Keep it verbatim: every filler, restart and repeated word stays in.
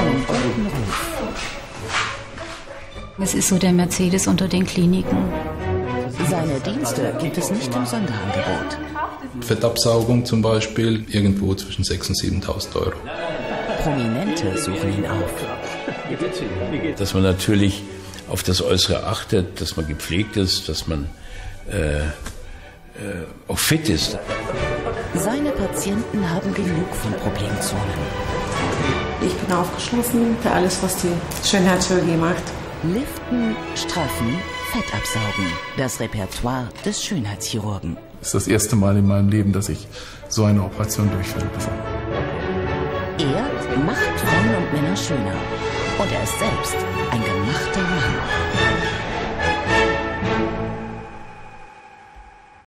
einen guten Ruf. Es ist so der Mercedes unter den Kliniken. Seine Dienste gibt es nicht im Sonderangebot. Fettabsaugung zum Beispiel, irgendwo zwischen sechstausend und siebentausend Euro. Prominente suchen ihn auf. Dass man natürlich auf das Äußere achtet, dass man gepflegt ist, dass man äh, äh, auch fit ist. Seine Patienten haben genug von Problemzonen. Ich bin aufgeschlossen für alles, was die Schönheitschirurgie macht. Liften, straffen, Fett absaugen. Das Repertoire des Schönheitschirurgen. Das ist das erste Mal in meinem Leben, dass ich so eine Operation durchführen kann. Er macht Frauen und Männer schöner. Und er ist selbst ein